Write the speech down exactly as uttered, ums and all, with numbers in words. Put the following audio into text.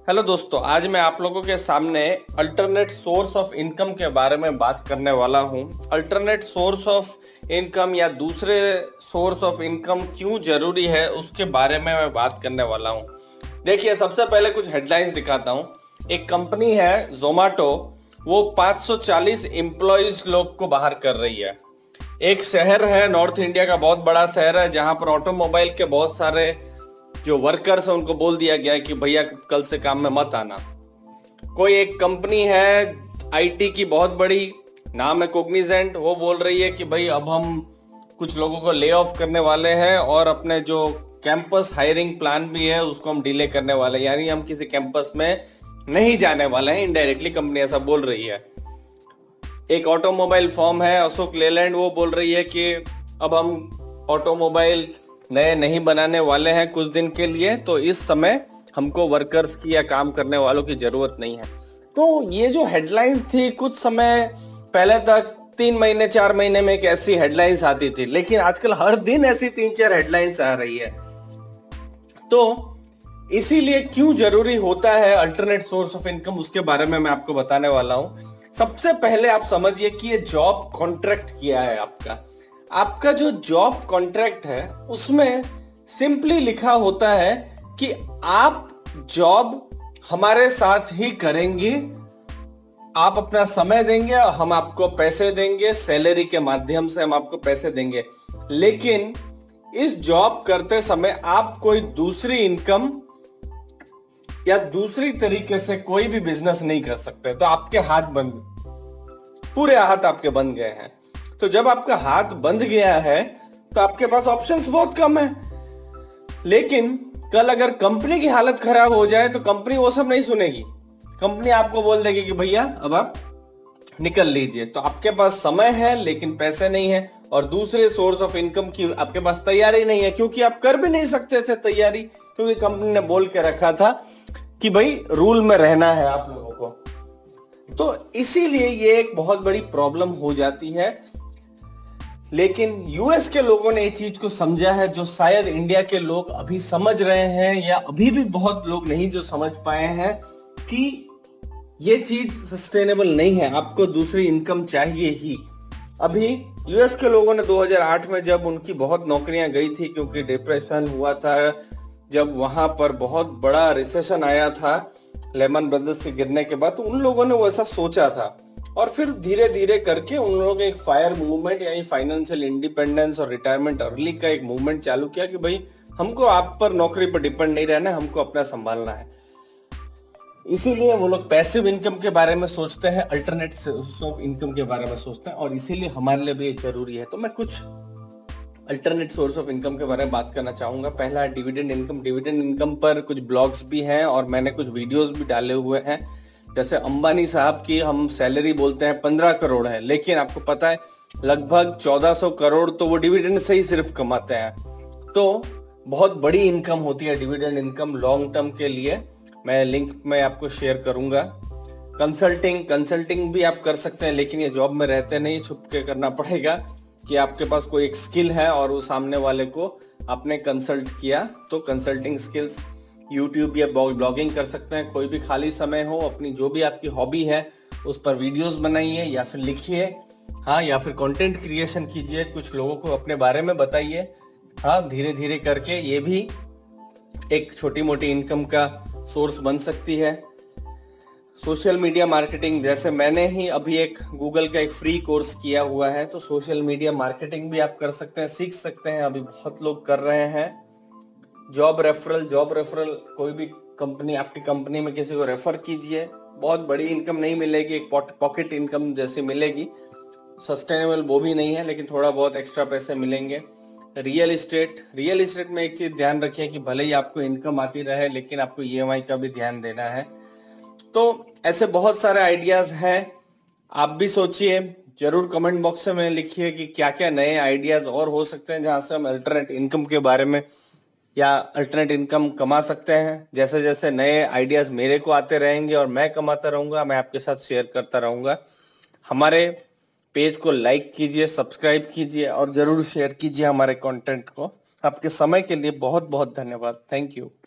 Hello दोस्तों, आज मैं आप लोगों के सामने अल्टरनेट सोर्स ऑफ इनकम के बारे में बात करने वाला हूं। अल्टरनेट सोर्स ऑफ इनकम या दूसरे सोर्स ऑफ इनकम क्यों जरूरी है उसके बारे में मैं बात करने वाला हूं। देखिए, सबसे पहले कुछ हेडलाइंस दिखाता हूं। एक कंपनी है जोमेटो, वो पाँच सौ चालीस एम्प्लॉइज लोग को बाहर कर रही है। एक शहर है, नॉर्थ इंडिया का बहुत बड़ा शहर है, जहां पर ऑटोमोबाइल के बहुत सारे जो वर्कर्स हैं उनको बोल दिया गया है कि भैया कल से काम में मत आना। कोई एक कंपनी है आईटी की बहुत बड़ी, नाम है कॉग्निजेंट, वो बोल रही है कि भाई अब हम कुछ लोगों को ले ऑफ करने वाले हैं और अपने जो कैंपस हायरिंग प्लान भी है उसको हम डिले करने वाले हैं, यानी हम किसी कैंपस में नहीं जाने वाले हैं। इनडायरेक्टली कंपनी ऐसा बोल रही है। एक ऑटोमोबाइल फर्म है अशोक लेलैंड, वो बोल रही है कि अब हम ऑटोमोबाइल नए नहीं बनाने वाले हैं कुछ दिन के लिए, तो इस समय हमको वर्कर्स की या काम करने वालों की जरूरत नहीं है। तो ये जो हेडलाइंस थी कुछ समय पहले तक तीन महीने चार महीने में एक ऐसी हेडलाइंस आती थी, लेकिन आजकल हर दिन ऐसी तीन चार हेडलाइंस आ रही है। तो इसीलिए क्यों जरूरी होता है अल्टरनेट सोर्स ऑफ इनकम, उसके बारे में मैं आपको बताने वाला हूं। सबसे पहले आप समझिए कि ये जॉब कॉन्ट्रैक्ट किया है आपका आपका जो जॉब कॉन्ट्रैक्ट है उसमें सिंपली लिखा होता है कि आप जॉब हमारे साथ ही करेंगे, आप अपना समय देंगे, हम आपको पैसे देंगे, सैलरी के माध्यम से हम आपको पैसे देंगे। लेकिन इस जॉब करते समय आप कोई दूसरी इनकम या दूसरी तरीके से कोई भी बिजनेस नहीं कर सकते। तो आपके हाथ बंद, पूरे हाथ आपके बंद गए हैं। तो जब आपका हाथ बंद गया है तो आपके पास ऑप्शंस बहुत कम है। लेकिन कल अगर कंपनी की हालत खराब हो जाए तो कंपनी वो सब नहीं सुनेगी। कंपनी आपको बोल देगी कि भैया अब आप निकल लीजिए। तो आपके पास समय है लेकिन पैसे नहीं है, और दूसरे सोर्स ऑफ इनकम की आपके पास तैयारी नहीं है, क्योंकि आप कर भी नहीं सकते थे तैयारी, क्योंकि कंपनी ने बोल के रखा था कि भाई रूल में रहना है आप लोगों को। तो इसीलिए ये एक बहुत बड़ी प्रॉब्लम हो जाती है। लेकिन यूएस के लोगों ने इस चीज को समझा है, जो शायद इंडिया के लोग अभी समझ रहे हैं, या अभी भी बहुत लोग नहीं जो समझ पाए हैं कि ये चीज सस्टेनेबल नहीं है, आपको दूसरी इनकम चाहिए ही। अभी यूएस के लोगों ने दो हज़ार आठ में जब उनकी बहुत नौकरियां गई थी, क्योंकि डिप्रेशन हुआ था, जब वहां पर बहुत बड़ा रिसेशन आया था लेमन ब्रदर्स के गिरने के बाद, तो उन लोगों ने वो ऐसा सोचा था। और फिर धीरे धीरे करके उन लोगों ने एक फायर मूवमेंट यानी फाइनेंशियल इंडिपेंडेंस और रिटायरमेंट अर्ली का एक मूवमेंट चालू किया कि भाई हमको आप पर नौकरी पर डिपेंड नहीं रहना है, हमको अपना संभालना है। इसीलिए वो लोग पैसिव इनकम के बारे में सोचते हैं, अल्टरनेट सोर्स ऑफ इनकम के बारे में सोचते हैं, और इसीलिए हमारे लिए भी जरूरी है। तो मैं कुछ अल्टरनेट सोर्स ऑफ इनकम के बारे में बात करना चाहूंगा। पहला है डिविडेंड इनकम। डिविडेंड इनकम पर कुछ ब्लॉग्स भी हैं और मैंने कुछ वीडियोस भी डाले हुए हैं। जैसे अंबानी साहब की हम सैलरी बोलते हैं पंद्रह करोड़ है, लेकिन आपको पता है लगभग चौदह सौ करोड़ तो वो डिविडेंड से ही सिर्फ कमाते हैं। तो बहुत बड़ी इनकम होती है डिविडेंड इनकम लॉन्ग टर्म के लिए। मैं लिंक में आपको शेयर करूंगा। कंसल्टिंग कंसल्टिंग भी आप कर सकते हैं, लेकिन ये जॉब में रहते नहीं, छुप के करना पड़ेगा कि आपके पास कोई एक स्किल है और वो सामने वाले को आपने कंसल्ट किया। तो कंसल्टिंग स्किल्स यूट्यूब या ब्लॉगिंग कर सकते हैं। कोई भी खाली समय हो, अपनी जो भी आपकी हॉबी है उस पर वीडियोस बनाइए या फिर लिखिए, हाँ, या फिर कंटेंट क्रिएशन कीजिए, कुछ लोगों को अपने बारे में बताइए। हाँ, धीरे धीरे करके ये भी एक छोटी मोटी इनकम का सोर्स बन सकती है। सोशल मीडिया मार्केटिंग, जैसे मैंने ही अभी एक गूगल का एक फ्री कोर्स किया हुआ है, तो सोशल मीडिया मार्केटिंग भी आप कर सकते हैं, सीख सकते हैं, अभी बहुत लोग कर रहे हैं। जॉब रेफरल जॉब रेफरल कोई भी कंपनी, आपकी कंपनी में किसी को रेफर कीजिए, बहुत बड़ी इनकम नहीं मिलेगी, एक पॉकेट इनकम जैसी मिलेगी, सस्टेनेबल वो भी नहीं है, लेकिन थोड़ा बहुत एक्स्ट्रा पैसे मिलेंगे। रियल इस्टेट रियल इस्टेट में एक चीज ध्यान रखिए कि भले ही आपको इनकम आती रहे, लेकिन आपको ईएमआई का भी ध्यान देना है। तो ऐसे बहुत सारे आइडियाज हैं, आप भी सोचिए, जरूर कमेंट बॉक्स में लिखिए कि क्या क्या नए आइडियाज और हो सकते हैं जहां से हम अल्टरनेट इनकम के बारे में या अल्टरनेट इनकम कमा सकते हैं। जैसे जैसे नए आइडियाज मेरे को आते रहेंगे और मैं कमाता रहूंगा, मैं आपके साथ शेयर करता रहूंगा। हमारे पेज को लाइक कीजिए, सब्सक्राइब कीजिए और जरूर शेयर कीजिए हमारे कंटेंट को। आपके समय के लिए बहुत बहुत धन्यवाद। Thank you.